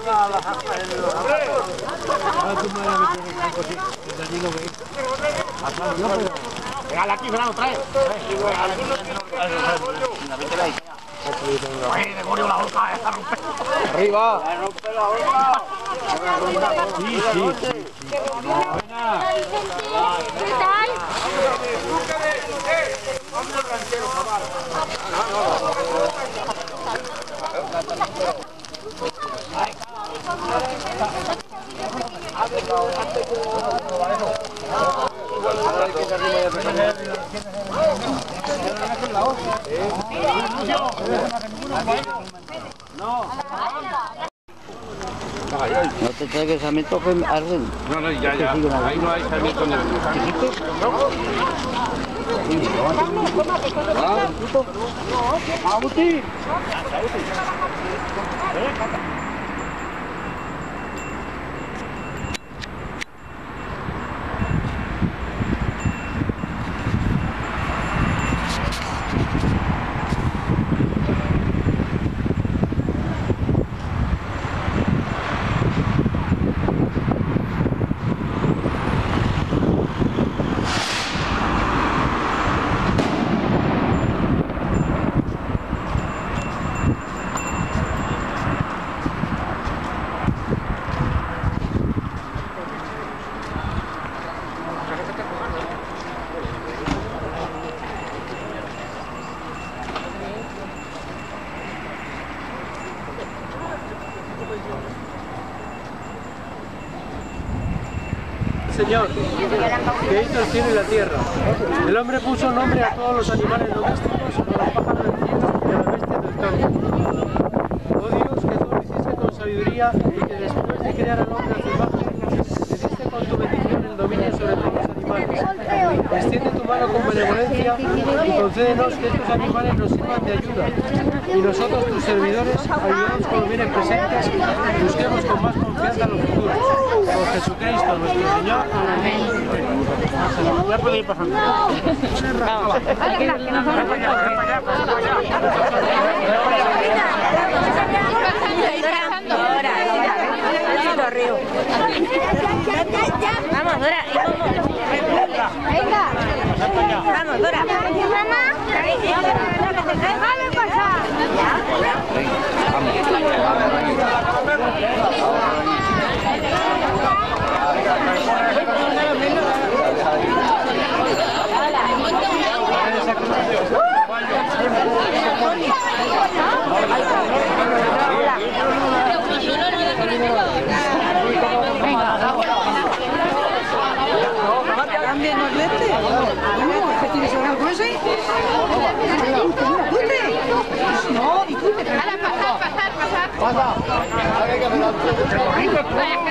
Pégale aquí, Fernando, trae. Oye, Gregorio, la boca está rompiendo. Arriba. Rompe la boca. Sí. Buena. ¿Qué tal? Vamos al ranchero, chaval. No te traigas sarmiento, Arden. No, ya. Ahí no hay sarmiento en el chiquito. Señor, que hizo el cielo y la tierra. El hombre puso nombre a todos los animales domésticos, a los pájaros del cielo y a las bestias del campo. Oh Dios, que todo lo hiciste con sabiduría y que después de crear al hombre a tu imagen, le diste con tu bendición el dominio sobre todos los animales. Extiende tu mano con benevolencia y concédenos que estos animales nos sirvan de ayuda. Y nosotros, tus servidores, ayudamos con los bienes presentes y busquemos con más confianza los futuros. Por Jesucristo nuestro Señor. Amén. Ya puede ir pasando. Vamos. Vamos, Dora. Venga. Vamos, Dora. Mamá. Déjame pasar. ¿También nos lete? ¿Qué tienes algo ese? No, y tú te... Pasar. Pasa.